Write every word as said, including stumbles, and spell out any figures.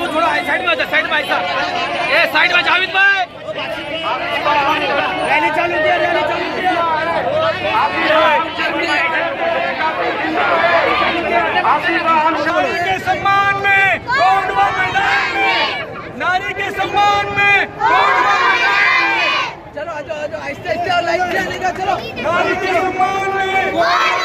थोड़ा साइड में हो जा, साइड में ऐसा, ए साइड में जावेद भाई। रैली चालू किया, रैली चालू किया। नारी के सम्मान में कोंडवा मैदान में, नारी के सम्मान में कोंडवा मैदान में। चलो आ जाओ, आ जाओ, आहिस्ते आहिस्ते लाइन से आने का, चलो। नारी के सम्मान में